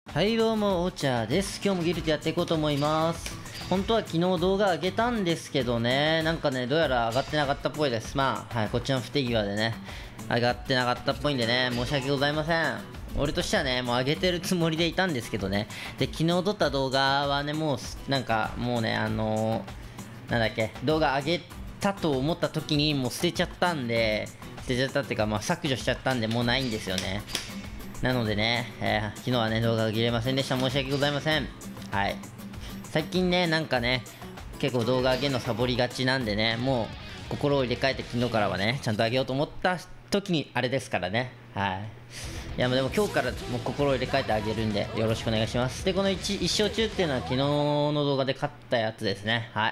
はいどうも、お茶です。今日もギルテやっていこうと思います。本当は昨日動画上げたんですけどね、なんかね、どうやら上がってなかったっぽいです。まあ、はい、こっちの不手際でね、上がってなかったっぽいんでね、申し訳ございません。俺としてはね、もう上げてるつもりでいたんですけどね。で、昨日撮った動画はね、もう、なんか、もうね、なんだっけ、動画上げたと思った時にもう捨てちゃったんで、捨てちゃったっていうか、まあ、削除しちゃったんで、もうないんですよね。なのでね、昨日はね、動画が切れませんでした。申し訳ございません。はい。最近ね、なんかね、結構動画上げるのサボりがちなんでね、もう心を入れ替えて昨日からはね、ちゃんと上げようと思った時にあれですからね。はい。いや、でも今日からもう心を入れ替えてあげるんで、よろしくお願いします。で、この一生中っていうのは昨日の動画で買ったやつですね。はい。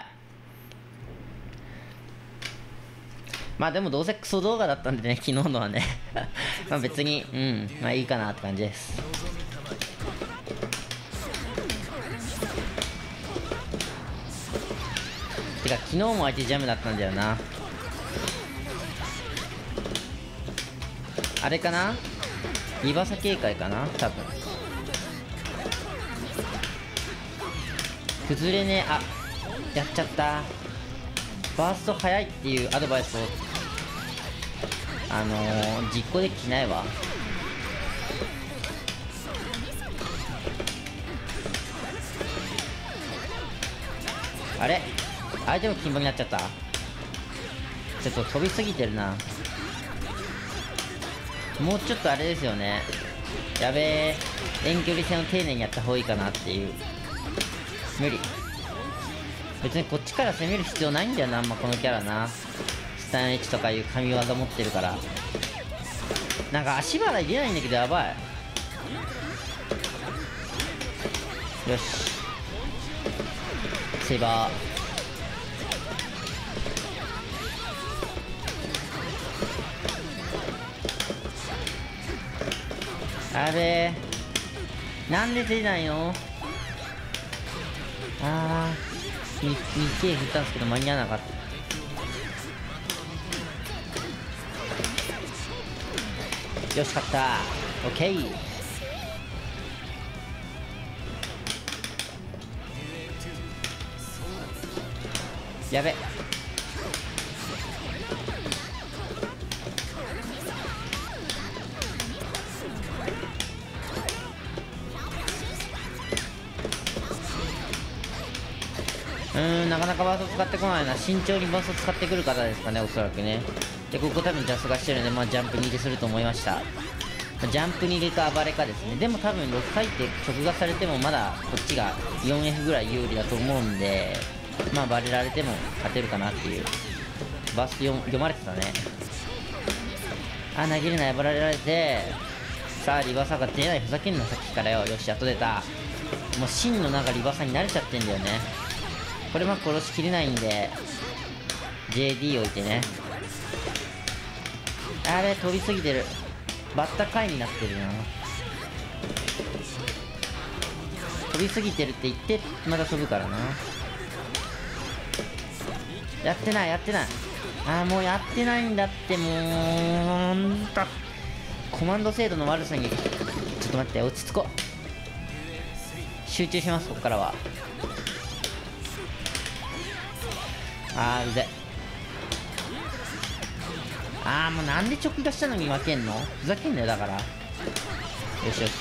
まあでもどうせクソ動画だったんでね、昨日のはねまあ別に、まあいいかなって感じです。てか昨日も相手ジャムだったんだよな。あれかな、リバサ警戒かな多分。崩れね、あ、やっちゃった。バースト早いっていうアドバイスを実行できないわ。あれ、相手も金棒になっちゃった。ちょっと飛びすぎてるな。もうちょっとあれですよね。やべえ、遠距離戦を丁寧にやった方がいいかなっていう。無理。別にこっちから攻める必要ないんだよな、あんまこのキャラな。スタンエッジとかいう神業持ってるから。なんか足払い出ないんだけどやばい。よし、セーバー。あれー、なんで出ないの。2K 振ったんですけど間に合わなかった。よし、勝った。オッケー。やべ、なかなかバースト使ってこないな。慎重にバースト使ってくる方ですかね、おそらくね。で、ここ多分ジャスがしてるんで、まあジャンプ逃げすると思いました。ジャンプ逃げか暴れかですね。でも多分6回って直がされてもまだこっちが 4F ぐらい有利だと思うんで、まあバレられても勝てるかなっていう。バースト読まれてたね。投げるな、暴られて、さあリバーサーが出ない。ふざけんなさっきからよ。よし、やっと出た。もう真のなんかリバーサーに慣れちゃってんだよね。これまあ殺しきれないんで JD 置いてね。あれ飛びすぎてる。バッタ回になってるな。飛びすぎてるって言ってまだ飛ぶからな。やってない、やってない。もうやってないんだって。もうコマンド精度の悪さにちょっと待って、落ち着こう。集中します、ここからは。うぜ。もうなんで直打したのに負けんの。ふざけんなよ、だから。よしよし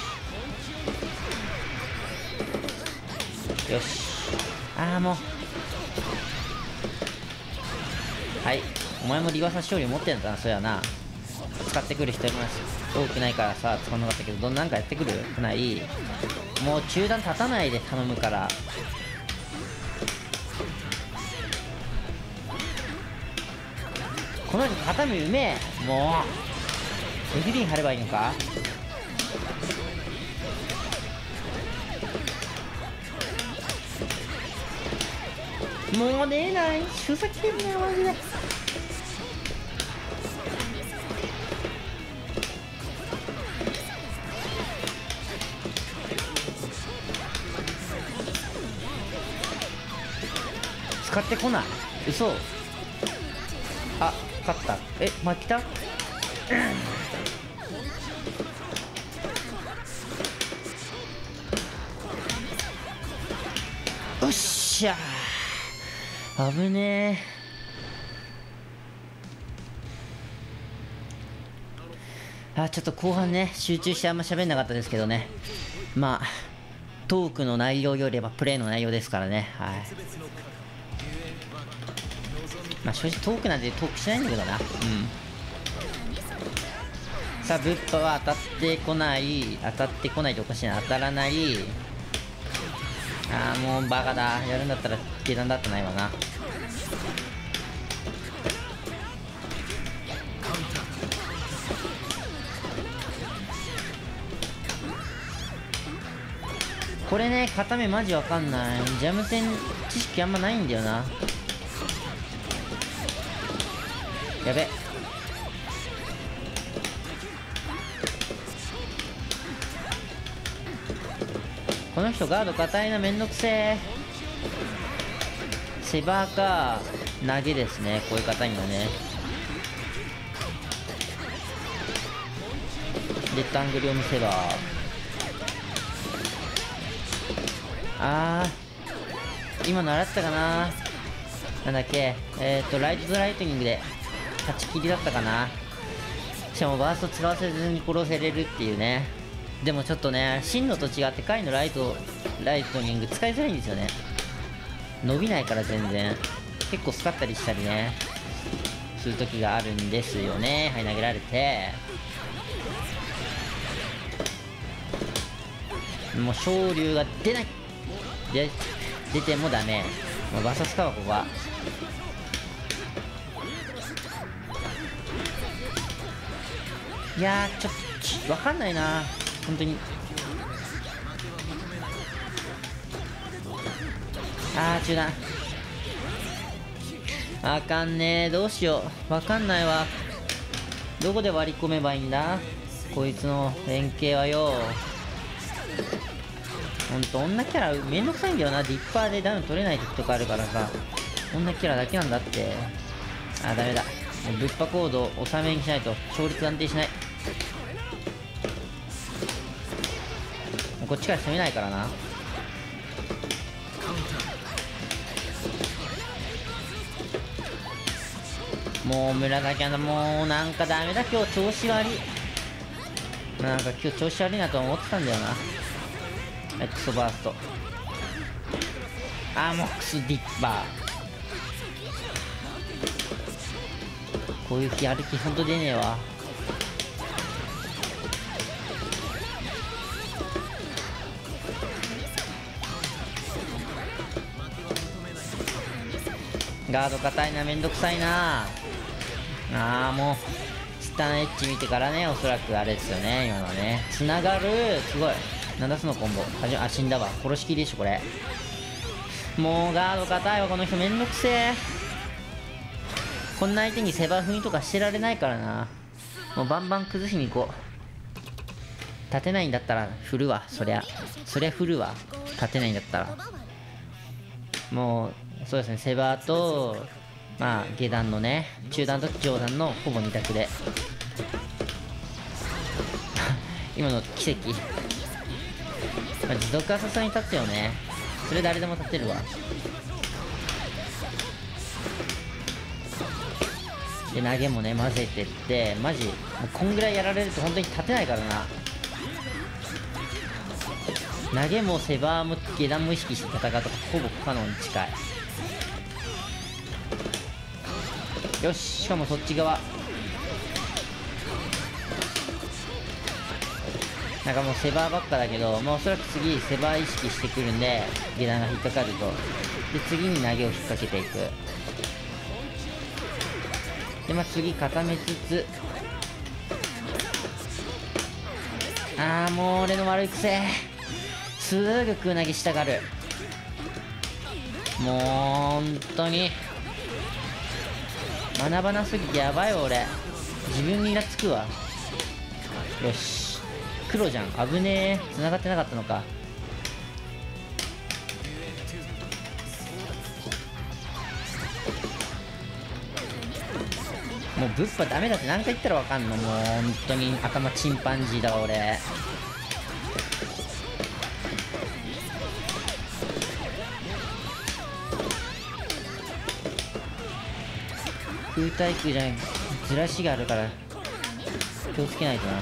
よし。もうはい、お前もリバーサ勝利持ってんだな。そうやな。使ってくる人います多くないからさ、使わなかったけど、なんかやってくるくない。もう中段立たないで頼むから。この人畳むめえ。もう FD 貼ればいいのか。もう出ない。ふざけんなよマジで。使ってこない。嘘。勝った。負けた。 おっしゃー、危ねー。ちょっと後半ね集中してあんま喋んなかったですけどね、まあトークの内容よりはプレイの内容ですからね。はい、まあ正直トークなんてトークしないんだけどな。さあブッパは当たってこない、当たってこないとおかしいな、当たらない。もうバカだ、やるんだったら下段だったないわな。これね、固めマジわかんない。ジャム戦知識あんまないんだよな。やべ、この人ガード硬いな、めんどくせえ。セバーか投げですね、こういう方にはね。レクタングル読みセバー。今の習ったかな、なんだっけ、ライトライトニングで勝ち切りだったかな。しかもバースト使わせずに殺せれるっていうね。でもちょっとね、真のと違って回のライトニング使いづらいんですよね。伸びないから全然結構スカったりしたりねする時があるんですよね。はい、投げられて、もう昇竜が出ないで、出てもダメ。もうバサスかはここは。いやー、ちょっとわかんないな本当に。中断。あかんねー、どうしよう、わかんないわ。どこで割り込めばいいんだこいつの連携はよ。ほんと女キャラめんどくさいんだよな。ディッパーでダウン取れない時とかあるからさ、女キャラだけなんだって。ダメだ、ぶっぱコードを収めにしないと勝率安定しない。こっちから攻めないからな。もう村崎はもうなんかダメだ、今日調子悪い。なんか今日調子悪いなと思ってたんだよな。クソバースト、モックスディッパー。こういう日やる気ほんと出ねえわ。ガード硬いな、めんどくさいな。もう下のエッジ見てからね、おそらくあれですよね、今のね。つながる、すごい。なんだそのコンボ。死んだわ。殺しきりでしょこれ。もうガード硬いわこの人、めんどくせえ。こんな相手にセバ踏みとかしてられないからな。もうバンバン崩しに行こう。立てないんだったら振るわ。そりゃ振るわ。立てないんだったら。もうそうですね、セバーと下段のね、中段と上段のほぼ2択で今の奇跡。持続はさすがに立つよね。それ誰でも立てるわ。で投げもね混ぜてって、マジもうこんぐらいやられると本当に立てないからな。投げもセバーも下段も意識して戦うとかほぼ不可能に近い。よし、しかもそっち側なんかもうセバーばっかだけど、おそらく次セバー意識してくるんで下段が引っかかると、で次に投げを引っ掛けていく。で次固めつつ、もう俺の悪い癖、すぐ空投げしたがる。もう本当に学ばなすぎてやばいよ俺。自分にイラつくわ。よし、黒じゃん、危ねえ。繋がってなかったのか。もうブッパダメだって何回言ったらわかんの。もう本当に頭チンパンジーだわ俺。 空対空じゃない、ずらしがあるから気をつけないとな。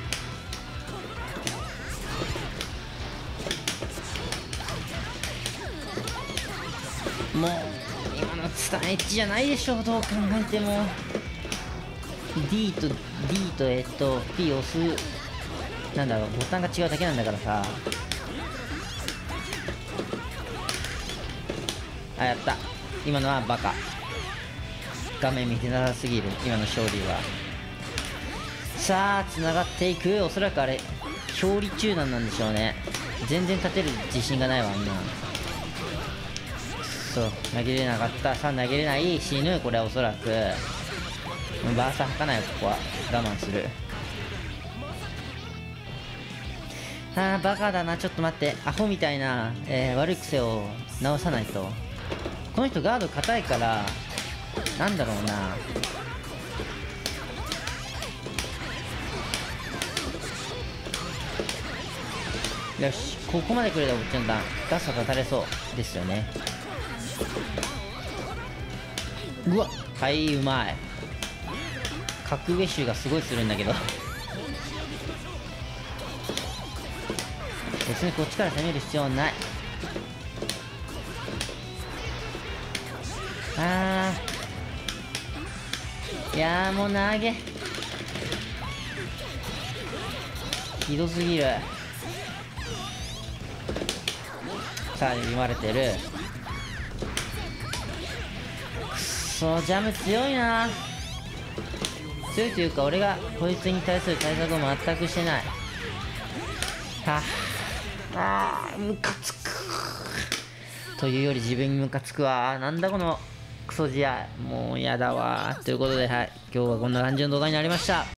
もう今のツタンエッジじゃないでしょ、どう考えても。 D と P 押す、なんだろう、ボタンが違うだけなんだからさ。あ、やった。今のはバカ。画面見てなさすぎる今の勝利は。さあ繋がっていく。おそらくあれ表裏中断なんでしょうね。全然立てる自信がないわ。あんなそう投げれなかった。さあ投げれない。死ぬ。これはおそらくバーサー吐かないよ。ここは我慢する。あーバカだな。ちょっと待って、アホみたいな、悪い癖を直さないと。この人ガード硬いから、なんだろうな、よし、ここまで来れば僕ちゃんだガッサ立たれそうですよね。うわ、はい、うまい。格上臭がすごいするんだけど別にこっちから攻める必要ない。いやーもう投げひどすぎる。さあ読まれてる。くっそジャム強いな。強いというか俺がこいつに対する対策を全くしてない。ムカつくというより自分にムカつくわ。なんだこのクソ試合、もうやだわ。ということで、はい、今日はこんな感じの動画になりました。